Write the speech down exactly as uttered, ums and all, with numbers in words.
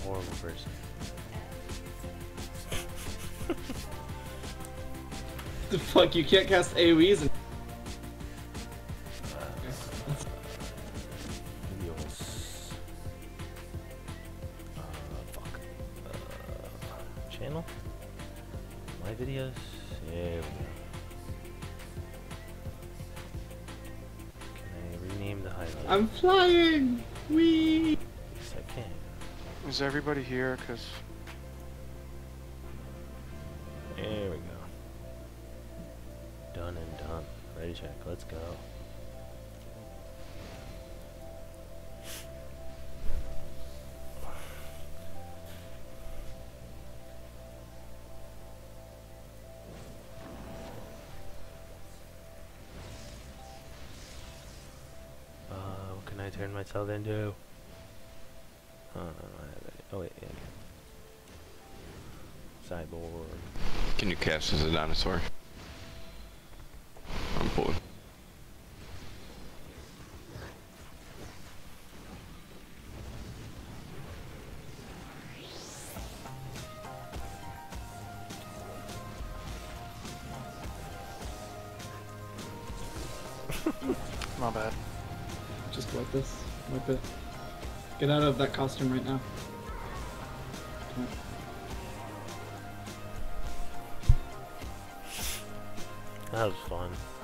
horrible person. The fuck, you can't cast A O Es and Videos. Uh, fuck. Uh, channel? My videos? There we go. Can I rename the highlight? I'm flying! Whee! Yes, I can. Is everybody here? Cause There we go. Done and done. Ready, check. Let's go. Uh, what can I turn myself into? Oh, no, I have it. Oh, wait, yeah. Cyborg. Can you cast as a dinosaur? I'm pulling. my bad. Just wipe this. Wipe it. Get out of that costume right now. Okay. That was fun.